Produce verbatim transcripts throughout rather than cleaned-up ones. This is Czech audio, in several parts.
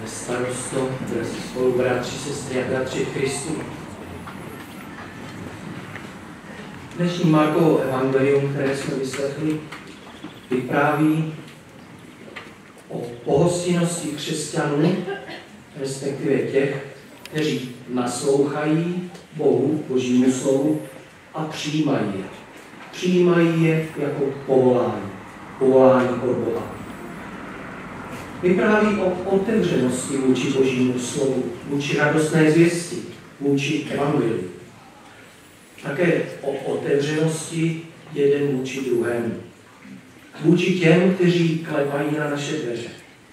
starosto, drazí spolubratři, sestry a bratři v Kristu. Dnešní Markovo evangelium, které jsme vyslechli, vypráví o pohostinnosti křesťanů, respektive těch, kteří naslouchají Bohu, Božímu slovu a přijímají je. Přijímají je jako povolání, povolání od Boha. Vypráví o otevřenosti vůči Božímu slovu, vůči radostné zvěsti, vůči evangeliu. Také o otevřenosti jeden vůči druhému. Vůči těm, kteří klepají na naše dveře.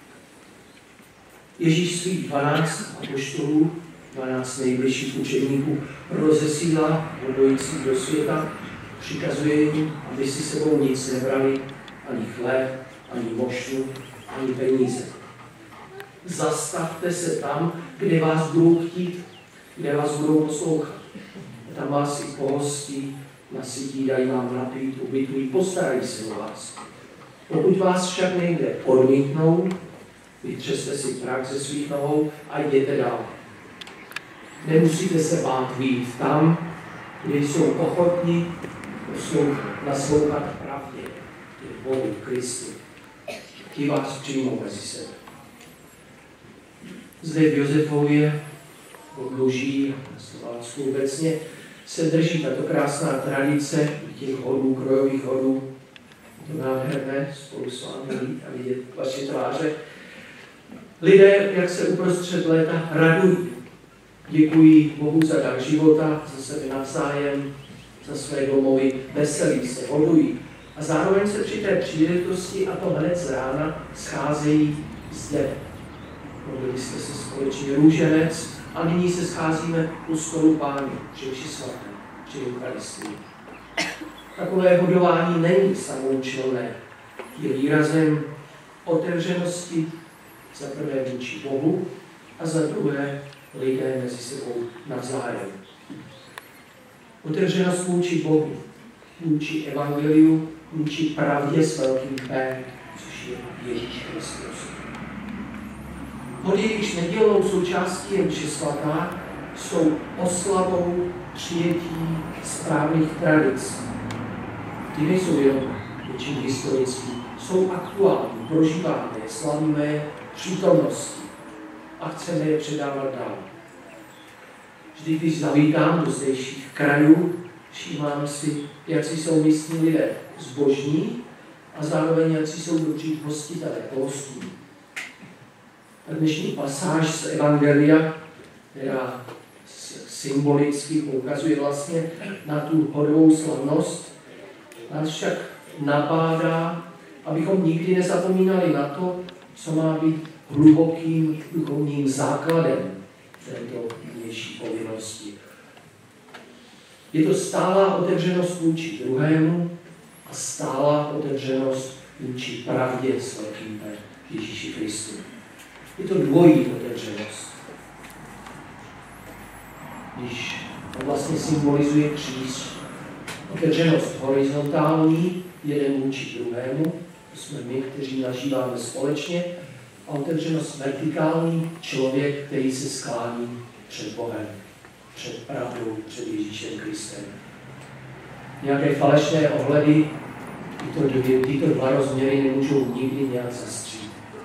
Ježíš svých dvanáct apoštolů, dvanáct nejbližších učedníků rozesílá hodující do světa, přikazuje jim, aby si sebou nic nebrali, ani chléb, ani moštu, ani peníze. Zastavte se tam, kde vás budou chtít, kde vás budou poslouchat. Tam vás i pohostí, nasytí, dají vám napít, ubytují, postarají se o vás. Pokud vás však někde odmítnou, vytřeste si prach ze svých nohou a jděte dál. Nemusíte se bát vyjít tam, kde jsou ochotní naslouchat pravdě, k Bohu, Kristu. Ti vás přijmou mezi sebe. Zde v Josefově, v Luží, na Slovácku obecně, se drží tato krásná tradice těch hodů, krojových hodů. To nádherné, spolu s vámi jít a vidět vaše tváře. Lidé, jak se uprostřed léta radují, děkují Bohu za dar života, za sebe navzájem, za své domovy, veselí se, hodují. A zároveň se při té příležitosti, a to hned z rána, scházejí zde. Modlili jste se společně růženec a nyní se scházíme u stolu Páně, při vši svaté, při Eucharistii. Takové hodování není samoučelné. Je výrazem otevřenosti za prvé vůči Bohu a za druhé lidé mezi sebou navzájem. Otevřenost vůči Bohu, vůči evangeliu, vůči pravdě s velkým P, což je Ježíš Kristus. Hody, jejichž nedílnou součástí je mše svatá, jsou oslavou přijetí správných tradic. Ty nejsou jenom něčím historický, jsou aktuální, prožíváme je, slavíme je přítomností a chceme je předávat dál. Vždy, když zavítám do zdejších krajů, všímám si, jak si jsou místní lidé zbožní a zároveň jak si jsou dobří hostitelé, pohostní. A dnešní pasáž z Evangelia, která symbolicky poukazuje vlastně na tu hodovou slavnost, nás však nabádá, abychom nikdy nezapomínali na to, co má být hlubokým duchovním základem této dnešní povinnosti. Je to stálá otevřenost vůči druhému a stálá otevřenost vůči pravdě s velkým P, Ježíši Kristu. Je to dvojí otevřenost. Když to vlastně symbolizuje kříž. Otevřenost horizontální, jeden vůči druhému, to jsme my, kteří nažíváme společně, a otevřenost vertikální, člověk, který se sklání před Bohem, před pravdou, před Ježíšem Kristem. Nějaké falešné ohledy, tyto, dvě, tyto dva rozměry nemůžou nikdy nějak zastřít.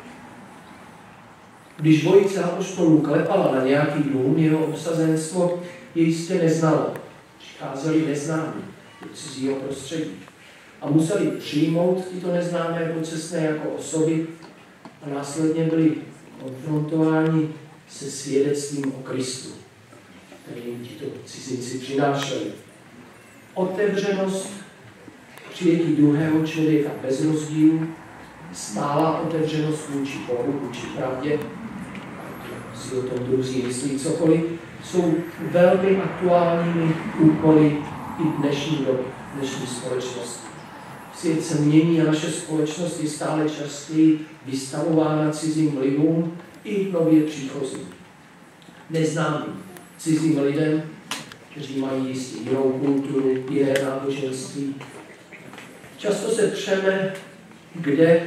Když dvojice apoštolů klepala na nějaký dům, jeho obsazenstvo je jistě neznalo. Přicházeli neznámí do cizího prostředí a museli přijmout tyto neznámé pocestné jako osoby a následně byli konfrontováni se svědectvím o Kristu, který jim tito cizinci přinášeli. Otevřenost přijetí druhého člověka bez rozdílu, stálá otevřenost vůči Bohu, vůči pravdě, si o tom druzí myslí cokoliv, jsou velmi aktuálními úkoly i dnešní doby, dnešní společnosti. Svět se mění a naše společnost je stále častěji vystavována cizím vlivům i nově příchozím. Neznámým cizím lidem, kteří mají jistě jinou kulturu, jiné náboženství. Často se přeme, kde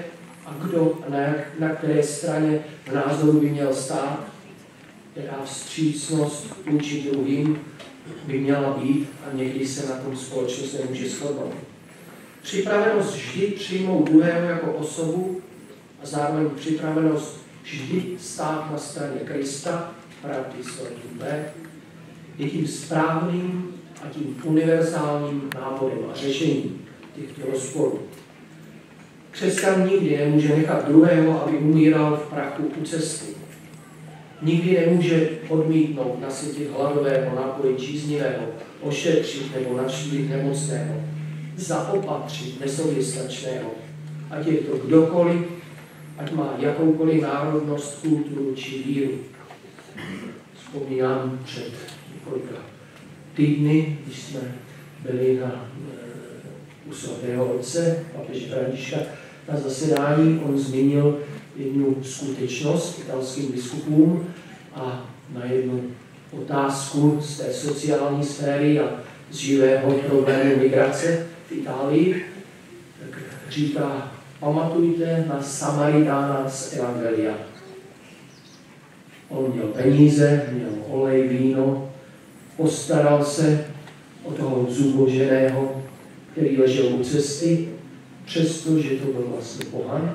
a kdo na, jak, na které straně v názoru by měl stát, jaká vstřícnost vůči druhým by měla být a někdy se na tom společnost nemůže shodnout. Připravenost vždy přijmout druhého jako osobu a zároveň připravenost vždy stát na straně Krista, pravdy s velkým B, je tím správným a tím univerzálním návodem a řešením těchto rozporů. Křesťan nikdy nemůže nechat druhého, aby umíral v prachu u cesty. Nikdy nemůže odmítnout nasytit hladového, napojit žíznivého, ošetřit nebo navštívit nemocného, zaopatřit nesoběstačného, ať je to kdokoliv, ať má jakoukoliv národnost, kulturu či víru. Vzpomínám před několika týdny, když jsme byli na, u svatého otce papeže Františka na zasedání, on zmínil jednu skutečnost italským biskupům a na jednu otázku z té sociální sféry a z živého problému migrace v Itálii, tak říká, pamatujte na Samaritána z Evangelia. On měl peníze, měl olej, víno, postaral se o toho zuboženého, který ležel u cesty, přestože to byl vlastně pohan.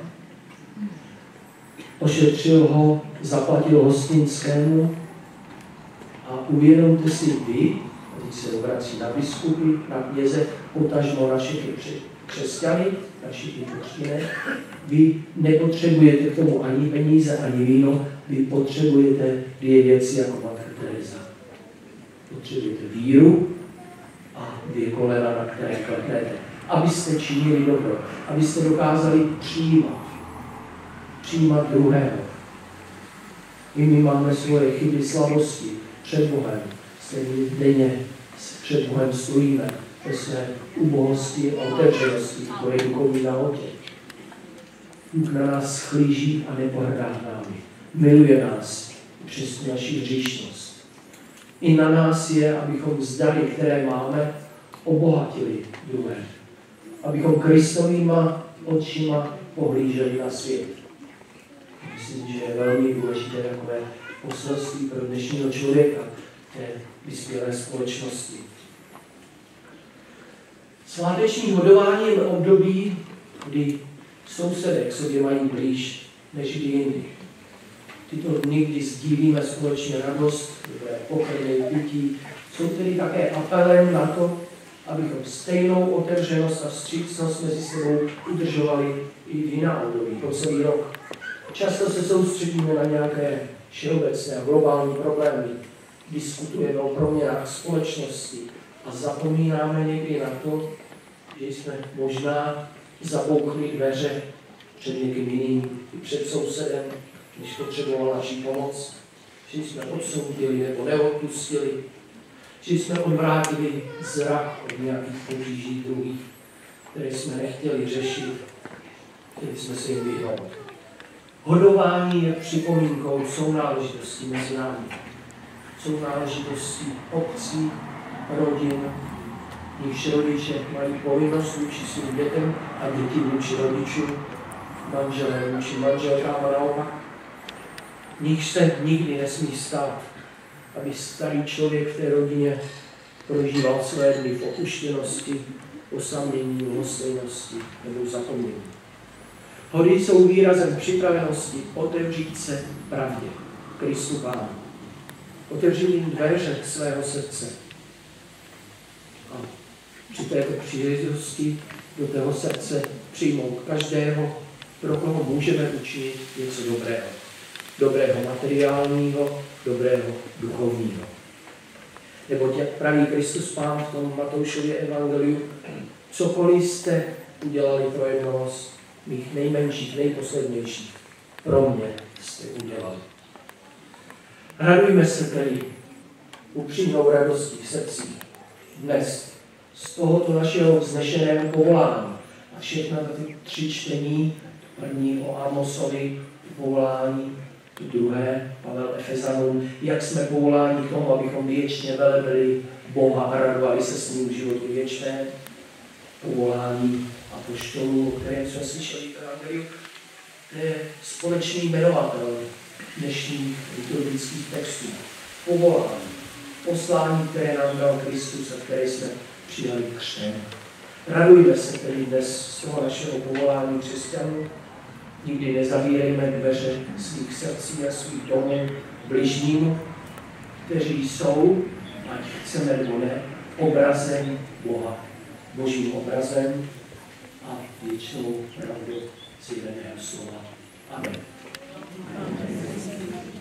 Ošetřil ho, zaplatil hostinskému a uvědomte si vy, teď se obrací na biskupy, na kněze, potažmo na všechny křesťany, na všechny křesťané, vy nepotřebujete k tomu ani peníze, ani víno, vy potřebujete dvě věci jako Matka Teresa. Potřebujete víru a dvě kolena, na které klepnete. Abyste činili dobro, abyste dokázali přijímat, přijímat druhého. I my máme svoje chyby, slabosti před Bohem, stejně denně před Bohem stojíme ve své ubohosti a otevřenosti, to je duchovní nahotě. Bůh na nás schlíží a nepohrdá námi. Miluje nás přes tu naši hříšnost. I na nás je, abychom z dary, které máme, obohatili druhé. Abychom Kristovýma očima pohlíželi na svět. Myslím, že je velmi důležité takové poselství pro dnešního člověka té vyspělé společnosti. Sváteční hodování je období, kdy sousedé k sobě mají blíž než kdy jindy. Tyto dny, kdy sdílíme společně radost, dobré pokrmy, pití, jsou tedy také apelem na to, abychom stejnou otevřenost a vstřícnost mezi sebou udržovali i v jiná období, po celý rok. Často se soustředíme na nějaké všeobecné a globální problémy, diskutujeme o proměnách společnosti a zapomínáme někdy na to, že jsme možná zabouchli dveře před někým jiným, i před sousedem, když potřeboval naši pomoc, že jsme odsoudili nebo neodpustili, že jsme odvrátili zrak od nějakých potíží druhých, které jsme nechtěli řešit, chtěli jsme se jim vyhnout. Hodování je připomínkou sounáležitostí mezi námi. Sounáležitostí obcí, rodin, nichž rodiče mají povinnost vůči svým dětem a děti vůči rodičům, manželé vůči manželkám a naopak. Nichž se nikdy nesmí stát, aby starý člověk v té rodině prožíval své dny v opuštěnosti, osamění, lhostejnosti nebo zapomnění. Hody jsou výrazem připravenosti otevřít se pravdě, Kristu Pánu. Otevřít jim dveře svého srdce. A při této příležitosti do tého srdce přijmout každého, pro koho můžeme učinit něco dobrého. Dobrého materiálního, dobrého duchovního. Neboť jak praví Kristus Pán v tom Matoušově evangeliu, cokoliv jste udělali pro jednoho z mých nejmenších, nejposlednějších, pro mě jste udělali. Radujme se tedy upřímnou radostí v srdci dnes z tohoto našeho vznešeného povolání. A všechna ty tři čtení, první o Amosovi, povolání, to druhé, Pavel Efezanům, jak jsme povoláni k tomu, abychom věčně velebili Boha a radovali se s ním v životě věčné, povolání apoštolů, o kterém jsme slyšeli v Evangeliu, To je společný jmenovatel dnešních liturgických textů. Povolání. Poslání, které nám dal Kristus a které jsme přijali křtem. Radujme se tedy dnes z toho našeho povolání křesťanů. Nikdy nezavírejme dveře svých srdcí a svých domů bližním, kteří jsou, ať chceme nebo ne, obrazem Boha, Božím obrazem a věčnou pravdou zjeveného slova. Amen. Amen.